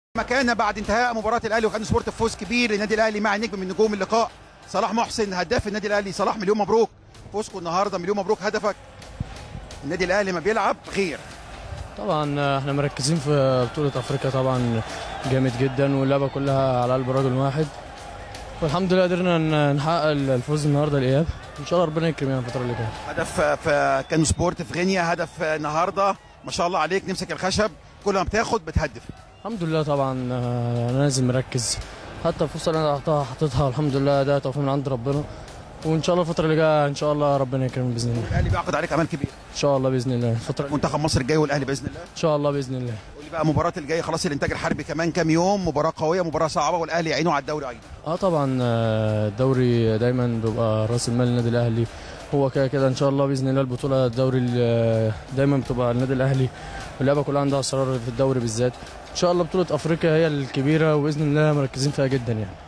مكاننا بعد انتهاء مباراة الاهلي وكان سبورت فوز كبير للنادي الاهلي مع نجم من نجوم اللقاء صلاح محسن هداف النادي الاهلي. صلاح مليون مبروك فوزكم النهارده، مليون مبروك هدفك. النادي الاهلي ما بيلعب خير. طبعا احنا مركزين في بطولة افريقيا طبعا جامد جدا، واللعبة كلها على قلب رجل واحد، والحمد لله قدرنا نحقق الفوز النهارده الاياب. ان شاء الله ربنا يكرمنا الفترة اللي جاية. هدف في كان سبورت في غينيا، هدف النهارده ما شاء الله عليك، نمسك الخشب كل ما بتاخد بتهدف. الحمد لله طبعا انا لازم مركز، حتى الفرصة اللي انا حطيتها الحمد لله ده توفيق من عند ربنا، وان شاء الله الفترة اللي جايه ان شاء الله ربنا يكرمنا باذن الله. الاهلي بيعقد عليك امال كبير ان شاء الله باذن الله الفترة منتخب مصر الجاي والاهلي باذن الله. ان شاء الله باذن الله. قول لي بقى المباراة الجايه خلاص، الانتاج الحربي كمان كام يوم، مباراة قوية مباراة صعبة والاهلي يعينه على الدوري ايضا. طبعا الدوري دايما بيبقى راس المال النادي الاهلي، هو كده كده ان شاء الله باذن الله. البطوله الدوري دايما بتبقى النادي الاهلي، اللعبه كلها عندها اسرار في الدوري بالذات. ان شاء الله بطوله افريقيا هي الكبيره، وباذن الله مركزين فيها جدا يعني.